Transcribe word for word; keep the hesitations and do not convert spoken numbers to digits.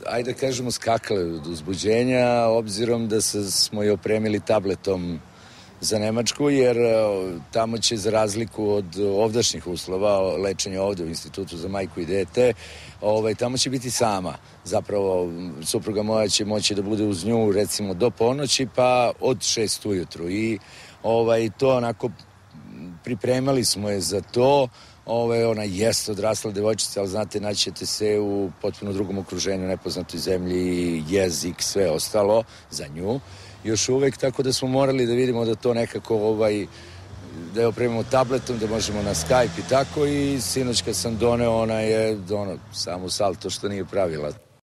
ajde da kažemo, skakale od uzbuđenja, obzirom da smo je opremili tabletom za Nemačku, jer tamo će, za razliku od ovdašnjih uslova, lečenja ovde u Institutu za majku i dete, ovaj, tamo će biti sama. Zapravo, supruga moja će moći da bude uz nju, recimo, do ponoći, pa od šest ujutru. I ovaj, to onako, pripremali smo je za to. Ove, ona jeste odrasla devojčica, ali znate, naćete se u potpuno drugom okruženju, nepoznatoj zemlji, jezik, sve ostalo za nju. Još uvek, tako da smo morali da vidimo da to nekako, ovaj, da je opremimo tabletom, da možemo na Skype i tako, i sinoć kad sam doneo, ona je ono, samo salto što nije pravila.